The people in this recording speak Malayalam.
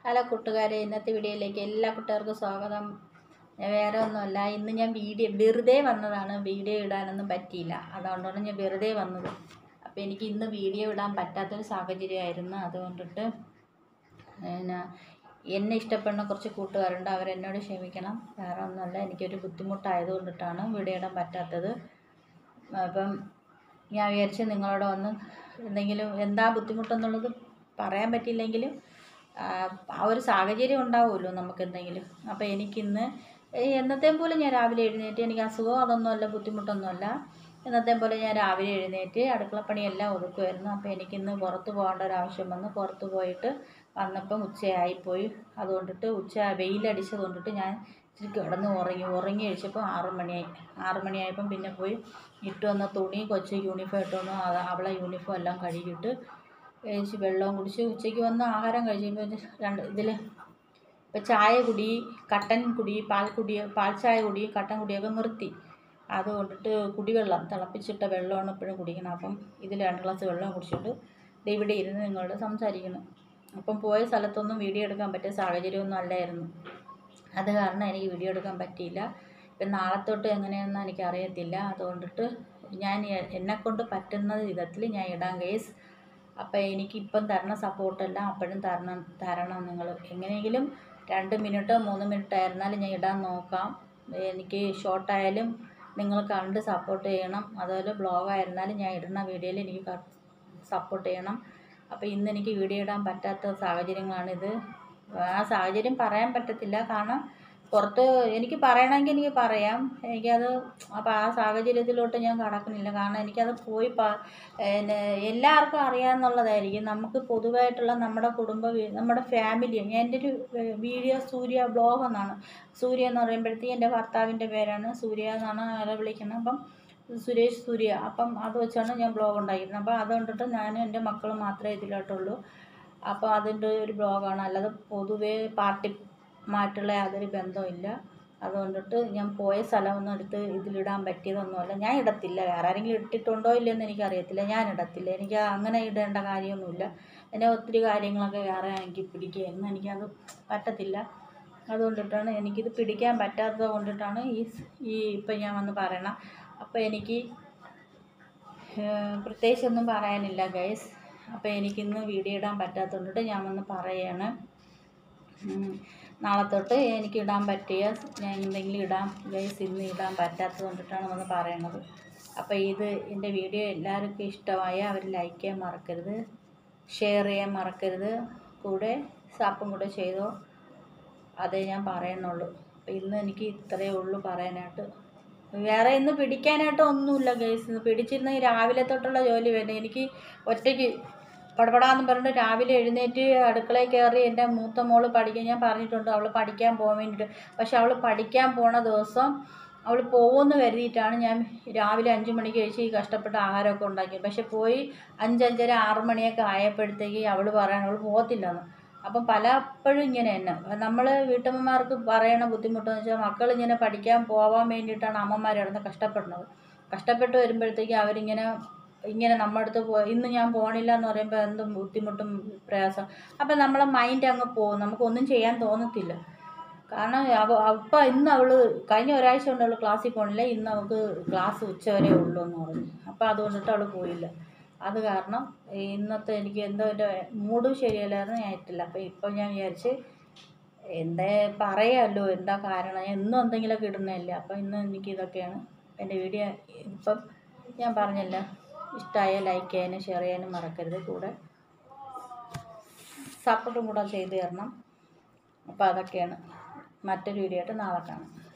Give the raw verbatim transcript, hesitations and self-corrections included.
ഹലോ കൂട്ടുകാരെ, ഇന്നത്തെ വീഡിയോയിലേക്ക് എല്ലാ കൂട്ടുകാർക്കും സ്വാഗതം. വേറെ ഒന്നുമല്ല, ഇന്ന് ഞാൻ വീഡിയോ വെറുതെ വന്നതാണ്. വീഡിയോ ഇടാനൊന്നും പറ്റിയില്ല, അതുകൊണ്ടാണ് ഞാൻ വെറുതെ വന്നത്. അപ്പോൾ എനിക്ക് ഇന്ന് വീഡിയോ ഇടാൻ പറ്റാത്തൊരു സാഹചര്യമായിരുന്നു. അതുകൊണ്ടിട്ട് പിന്നെ എന്നെ ഇഷ്ടപ്പെടുന്ന കുറച്ച് കൂട്ടുകാരുണ്ട്, അവരെന്നോട് ക്ഷമിക്കണം. വേറെ ഒന്നുമല്ല, എനിക്കൊരു ബുദ്ധിമുട്ടായതുകൊണ്ടിട്ടാണ് വീഡിയോ ഇടാൻ പറ്റാത്തത്. അപ്പം ഞാൻ വിചാരിച്ച് നിങ്ങളോട് വന്ന് എന്തെങ്കിലും എന്താ ബുദ്ധിമുട്ടെന്നുള്ളത് പറയാൻ പറ്റിയില്ലെങ്കിലും ആ ഒരു സാഹചര്യം ഉണ്ടാവുമല്ലോ നമുക്ക് എന്തെങ്കിലും. അപ്പോൾ എനിക്കിന്ന് എന്നത്തെയും പോലെ ഞാൻ രാവിലെ എഴുന്നേറ്റ്, എനിക്ക് അസുഖമോ അതൊന്നുമല്ല, ബുദ്ധിമുട്ടൊന്നുമല്ല. എന്നത്തെയും പോലെ ഞാൻ രാവിലെ എഴുന്നേറ്റ് അടുക്കളപ്പണിയെല്ലാം ഒതുക്കുമായിരുന്നു. അപ്പോൾ എനിക്കിന്ന് പുറത്ത് പോകേണ്ട ഒരു ആവശ്യം വന്നു. പുറത്ത് പോയിട്ട് വന്നപ്പം ഉച്ചയായിപ്പോയി. അതുകൊണ്ടിട്ട് ഉച്ച വെയിലടിച്ചത് കൊണ്ടിട്ട് ഞാൻ ഇച്ചിരി കിടന്ന് ഉറങ്ങി ഉറങ്ങി കഴിച്ചപ്പോൾ ആറ് മണിയായി. ആറ് മണിയായപ്പം പിന്നെ പോയി ഇട്ട് വന്ന തുണി, കൊച്ചു യൂണിഫോം ഇട്ട് വന്നു. അവളെ യൂണിഫോം എല്ലാം കഴുകിയിട്ട് കഴിച്ച് വെള്ളവും കുടിച്ച് ഉച്ചയ്ക്ക് വന്ന് ആഹാരം കഴിച്ചപ്പോൾ രണ്ട് ഇതിൽ ഇപ്പം ചായ കുടി, കട്ടൻ കുടി, പാൽ കുടി, പാൽ ചായ കുടി, കട്ടൻ കുടിയൊക്കെ നിർത്തി. അതുകൊണ്ടിട്ട് കുടിവെള്ളം, തിളപ്പിച്ചിട്ട വെള്ളമാണ് എപ്പോഴും കുടിക്കണം. അപ്പം ഇതിൽ രണ്ട് ഗ്ലാസ് വെള്ളം കുടിച്ചിട്ട് ഇവിടെ ഇരുന്ന് നിങ്ങളോട് സംസാരിക്കണം. അപ്പം പോയ സ്ഥലത്തൊന്നും വീഡിയോ എടുക്കാൻ പറ്റിയ സാഹചര്യമൊന്നും അല്ലായിരുന്നു. അത് കാരണം എനിക്ക് വീഡിയോ എടുക്കാൻ പറ്റിയില്ല. ഇപ്പം നാളെ തൊട്ട് എങ്ങനെയാണെന്ന് എനിക്കറിയത്തില്ല. അതുകൊണ്ടിട്ട് ഞാൻ എന്നെക്കൊണ്ട് പറ്റുന്ന വിധത്തിൽ ഞാൻ ഇടാൻ ഗൈസ്. അപ്പോൾ എനിക്കിപ്പം തരണ സപ്പോർട്ടെല്ലാം അപ്പോഴും തരണം തരണം നിങ്ങൾ. എങ്ങനെയെങ്കിലും രണ്ട് മിനിറ്റോ മൂന്ന് മിനിറ്റ് ആയിരുന്നാലും ഞാൻ ഇടാൻ നോക്കാം. എനിക്ക് ഷോർട്ടായാലും നിങ്ങൾ കണ്ട് സപ്പോർട്ട് ചെയ്യണം. അതുപോലെ ബ്ലോഗായിരുന്നാലും ഞാൻ ഇടുന്ന വീഡിയോയിൽ എനിക്ക് സപ്പോർട്ട് ചെയ്യണം. അപ്പോൾ ഇന്ന് എനിക്ക് വീഡിയോ ഇടാൻ പറ്റാത്ത സാഹചര്യങ്ങളാണിത്. ആ സാഹചര്യം പറയാൻ പറ്റത്തില്ല, കാരണം പുറത്ത് എനിക്ക് പറയണമെങ്കിൽ എനിക്ക് പറയാം. എനിക്കത് അപ്പോൾ ആ സാഹചര്യത്തിലോട്ട് ഞാൻ കടക്കുന്നില്ല, കാരണം എനിക്കത് പോയി പിന്നെ എല്ലാവർക്കും അറിയാമെന്നുള്ളതായിരിക്കും. നമുക്ക് പൊതുവായിട്ടുള്ള നമ്മുടെ കുടുംബ നമ്മുടെ ഫാമിലി, എൻ്റെ ഒരു വീഡിയോ സൂര്യ ബ്ലോഗ് എന്നാണ്. സൂര്യ എന്ന് പറയുമ്പോഴത്തേക്കും എൻ്റെ ഭർത്താവിൻ്റെ പേരാണ്, സൂര്യ എന്നാണ് അയാളെ വിളിക്കുന്നത്. അപ്പം സുരേഷ് സൂര്യ. അപ്പം അത് വെച്ചാണ് ഞാൻ ബ്ലോഗ് ഉണ്ടാക്കിയിരുന്നത്. അപ്പോൾ അതുകൊണ്ടിട്ട് ഞാനും എൻ്റെ മക്കളും മാത്രമേ ഇതിലോട്ടുള്ളൂ. അപ്പോൾ അതിൻ്റെ ഒരു ബ്ലോഗാണ്, അല്ലാതെ പൊതുവേ പാർട്ടി മാറ്റുള്ള യാതൊരു ബന്ധമില്ല. അതുകൊണ്ടിട്ട് ഞാൻ പോയ സ്ഥലമൊന്നും എടുത്ത് ഇതിലിടാൻ പറ്റിയതൊന്നുമല്ല. ഞാൻ ഇടത്തില്ല. വേറെ ആരെങ്കിലും ഇട്ടിട്ടുണ്ടോ ഇല്ലയെന്ന് എനിക്കറിയത്തില്ല. ഞാൻ ഇടത്തില്ല. എനിക്ക് അങ്ങനെ ഇടേണ്ട കാര്യമൊന്നുമില്ല. എന്നെ ഒത്തിരി കാര്യങ്ങളൊക്കെ വേറെ എനിക്ക് പിടിക്കുകയായിരുന്നു. എനിക്കത് പറ്റത്തില്ല. അതുകൊണ്ടിട്ടാണ് എനിക്കിത് പിടിക്കാൻ പറ്റാത്തത് കൊണ്ടിട്ടാണ് ഈ ഈ ഇപ്പം ഞാൻ വന്ന് പറയണം. അപ്പോൾ എനിക്ക് പ്രത്യേകിച്ചൊന്നും പറയാനില്ല ഗൈസ്. അപ്പോൾ എനിക്കിന്ന് വീഡിയോ ഇടാൻ പറ്റാത്തതുകൊണ്ടിട്ട് ഞാൻ വന്ന് പറയുകയാണ്. നാളെ തൊട്ട് എനിക്ക് ഇടാൻ പറ്റിയ ഞാൻ എന്തെങ്കിലും ഇടാം ഗൈസ്. ഇന്ന് ഇടാൻ പറ്റാത്തത് കൊണ്ടിട്ടാണ് വന്ന് പറയണത്. അപ്പോൾ ഇത് എൻ്റെ വീഡിയോ എല്ലാവർക്കും ഇഷ്ടമായ അവർ ലൈക്ക് ചെയ്യാൻ മറക്കരുത്, ഷെയർ ചെയ്യാൻ മറക്കരുത്, കൂടെ സപ്പും കൂടെ ചെയ്തോ. അതേ ഞാൻ പറയണുള്ളൂ. അപ്പോൾ ഇന്ന് എനിക്ക് ഇത്രയേ ഉള്ളൂ പറയാനായിട്ട്. വേറെ ഇന്ന് പിടിക്കാനായിട്ട് ഒന്നുമില്ല ഗൈസ്. ഇന്ന് പിടിച്ചിരുന്നെങ്കിൽ രാവിലെ തൊട്ടുള്ള ജോലി വേണം. എനിക്ക് ഒറ്റയ്ക്ക് പടപടാന്ന് പറഞ്ഞിട്ട് രാവിലെ എഴുന്നേറ്റ് അടുക്കളയിൽ കയറി എൻ്റെ മൂത്ത മോള് പഠിക്കാൻ, ഞാൻ പറഞ്ഞിട്ടുണ്ട് അവൾ പഠിക്കാൻ പോകാൻ വേണ്ടിയിട്ട്. പക്ഷെ അവൾ പഠിക്കാൻ പോണ ദിവസം അവൾ പോകുമെന്ന് കരുതിയിട്ടാണ് ഞാൻ രാവിലെ അഞ്ച് മണിക്ക് കഴിച്ച് ഈ കഷ്ടപ്പെട്ട ആഹാരമൊക്കെ ഉണ്ടാക്കിയത്. പക്ഷെ പോയി അഞ്ചഞ്ചര ആറ് മണിയൊക്കെ ആയപ്പോഴത്തേക്ക് അവൾ പറയണം അവൾ പോകത്തില്ലെന്ന്. അപ്പം പലപ്പോഴും ഇങ്ങനെ തന്നെ നമ്മൾ വീട്ടമ്മമാർക്ക് പറയണ ബുദ്ധിമുട്ടെന്ന് വെച്ചാൽ മക്കൾ ഇങ്ങനെ പഠിക്കാൻ പോകാൻ വേണ്ടിയിട്ടാണ് അമ്മമാർ കിടന്ന് കഷ്ടപ്പെടുന്നത്. കഷ്ടപ്പെട്ട് വരുമ്പോഴത്തേക്ക് അവരിങ്ങനെ ഇങ്ങനെ നമ്മുടെ അടുത്ത് പോ ഇന്ന് ഞാൻ പോകണില്ല എന്ന് പറയുമ്പോൾ എന്തും ബുദ്ധിമുട്ടും പ്രയാസം. അപ്പം നമ്മളെ മൈൻഡ് അങ്ങ് പോകും, നമുക്കൊന്നും ചെയ്യാൻ തോന്നത്തില്ല. കാരണം അവ അപ്പം ഇന്ന് അവൾ കഴിഞ്ഞ ഒരാഴ്ച കൊണ്ട് അവൾ ക്ലാസ്സിൽ പോകണില്ല, ഇന്ന് അവൾക്ക് ക്ലാസ് ഉച്ച വരെ ഉള്ളൂ എന്ന് പറഞ്ഞു. അപ്പോൾ അതുകൊണ്ടിട്ട് അവൾ പോയില്ല. അത് കാരണം ഇന്നത്തെ എനിക്ക് എന്തോ എൻ്റെ മൂഡ് ശരിയല്ലായിരുന്നു, ഞാൻ ഇട്ടില്ല. അപ്പോൾ ഇപ്പം ഞാൻ വിചാരിച്ച് എന്താ പറയാമല്ലോ, എന്താ കാരണം, എന്നും എന്തെങ്കിലുമൊക്കെ ഇടുന്നതല്ലേ. അപ്പോൾ ഇന്ന് എനിക്ക് ഇതൊക്കെയാണ് എൻ്റെ വീഡിയോ. ഇപ്പം ഞാൻ പറഞ്ഞില്ല, ഇഷ്ടമായ ലൈക്ക് ചെയ്യാനും ഷെയർ ചെയ്യാനും മറക്കരുത്, കൂടെ സപ്പോർട്ടും കൂടെ ചെയ്ത് തരണം. അപ്പോൾ അതൊക്കെയാണ്. മറ്റൊരു വീഡിയോ ആയിട്ട് നാളെ കാണാം.